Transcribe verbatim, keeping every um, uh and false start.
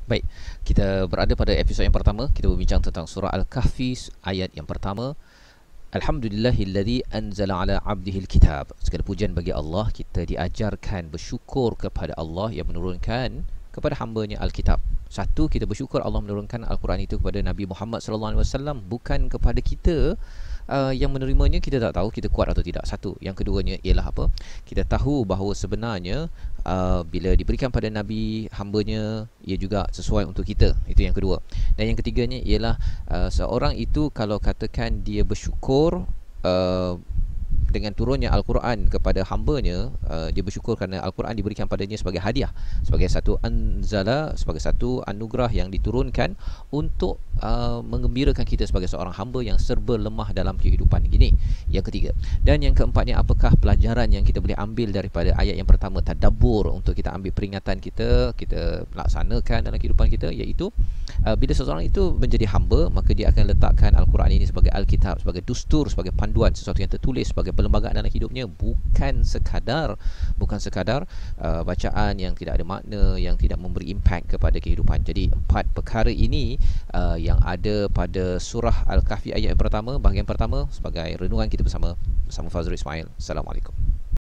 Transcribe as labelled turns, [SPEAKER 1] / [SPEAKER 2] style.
[SPEAKER 1] Baik, kita berada pada episod yang pertama. Kita berbincang tentang surah Al-Kahfi ayat yang pertama. Alhamdulillahilladzi anzala ala abdihil kitab. Segala pujian bagi Allah. Kita diajarkan bersyukur kepada Allah yang menurunkan kepada hamba-Nya Alkitab. Satu, kita bersyukur Allah menurunkan Al-Quran itu kepada Nabi Muhammad sallallahu alaihi wasallam, bukan kepada kita. Uh, yang menerimanya kita tak tahu kita kuat atau tidak. Satu. Yang keduanya ialah apa? Kita tahu bahawa sebenarnya uh, bila diberikan pada Nabi hamba-Nya, ia juga sesuai untuk kita. Itu yang kedua. Dan yang ketiganya ialah uh, seorang itu kalau katakan dia bersyukur uh, dengan turunnya Al-Quran kepada hamba-Nya, uh, dia bersyukur kerana Al-Quran diberikan padanya sebagai hadiah, sebagai satu anzala, sebagai satu anugerah yang diturunkan untuk uh, mengembirakan kita sebagai seorang hamba yang serba lemah dalam kehidupan ini. Yang ketiga. Dan yang keempatnya, apakah pelajaran yang kita boleh ambil daripada ayat yang pertama, tadabbur, untuk kita ambil peringatan kita, kita laksanakan dalam kehidupan kita, iaitu uh, bila seseorang itu menjadi hamba, maka dia akan letakkan Al-Quran ini sebagai Alkitab, sebagai dustur, sebagai panduan, sesuatu yang tertulis, sebagai perlembagaan dalam hidupnya, bukan sekadar bukan sekadar uh, bacaan yang tidak ada makna, yang tidak memberi impact kepada kehidupan. Jadi empat perkara ini uh, yang ada pada surah Al-Kahfi ayat yang pertama, bahagian pertama, sebagai renungan kita bersama bersama Fazrul Ismail. Assalamualaikum.